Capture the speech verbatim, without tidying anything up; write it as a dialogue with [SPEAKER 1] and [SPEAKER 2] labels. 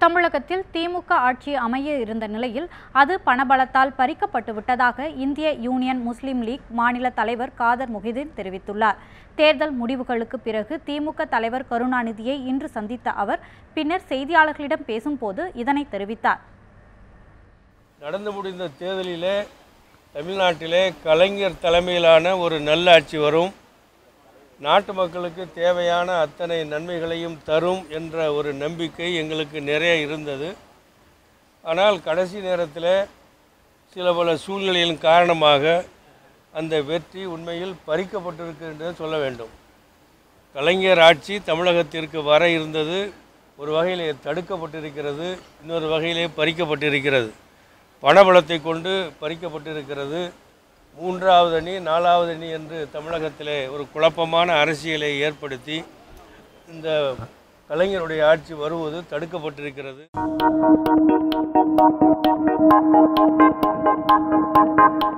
[SPEAKER 1] தமிழகத்தில் திமுக ஆட்சி அமைய இருந்த நிலையில் அது பணபலத்தால் பறிக்கப்பட்டு விட்டதாக இந்திய யூனியன் முஸ்லீம் லீக் மாநில தலைவர் காதர் மொஹிதீன் தெரிவித்துள்ளார். தேர்தல் முடிவுகளுக்கு பிறகு திமுக தலைவர் கருணாநிதியை இன்று சந்தித்த அவர் பின்னர் செய்தியாளர்களிடம் பேசும்போது இதனை தெரிவித்தார்.
[SPEAKER 2] நடந்து முடிந்த தேர்தலிலே தமிழ்நாட்டிலே கலைஞர் தலைமையிலான ஒரு நல்லாட்சி வரும், நாட்டு மக்களுக்கு தேவையான அத்தனை நன்மைகளையும் தரும் என்ற ஒரு நம்பிக்கை எங்களுக்கு நிறைய இருந்தது. ஆனால் கடைசி நேரத்தில் சில பல சூழ்நிலையின் காரணமாக அந்த வெற்றி உண்மையில் பறிக்கப்பட்டிருக்கின்றது சொல்ல வேண்டும். கலைஞர் ஆட்சி தமிழகத்திற்கு வர இருந்தது, ஒரு வகையிலே தடுக்கப்பட்டிருக்கிறது, இன்னொரு வகையிலே பறிக்கப்பட்டிருக்கிறது. பணபலத்தை கொண்டு பறிக்கப்பட்டிருக்கிறது. மூன்றாவது அணி நாலாவது அணி என்று தமிழகத்திலே ஒரு குழப்பமான அரசியலை ஏற்படுத்தி இந்த கலைஞருடைய ஆட்சி வருவது தடுக்கப்பட்டிருக்கிறது.